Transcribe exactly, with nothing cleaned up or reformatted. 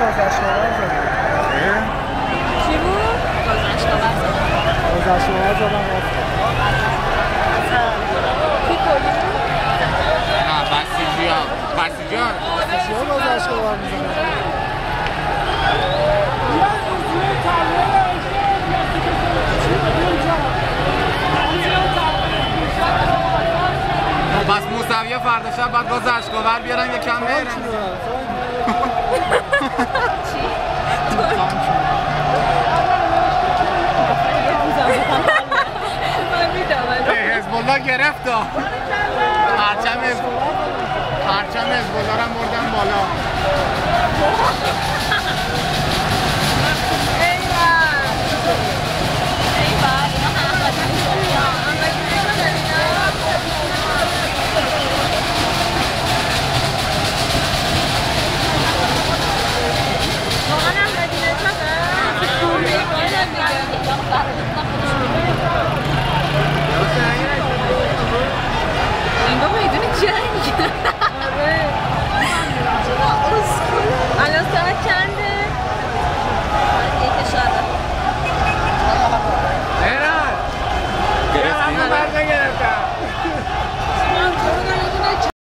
گذشته‌آور زدم. چی بود؟ گذشته‌آور زدم. گذشته‌آور زدم رفتم. کی کلی؟ نه بسیجی ها بسیجی ها بسیجی ها گذشته‌آور میزنم. بس موسوی فردا شب باید گذشته‌آور بیارن یه کم برن. چی؟ حزب الله گرفت پرچم حزب الله رو بردن بالا.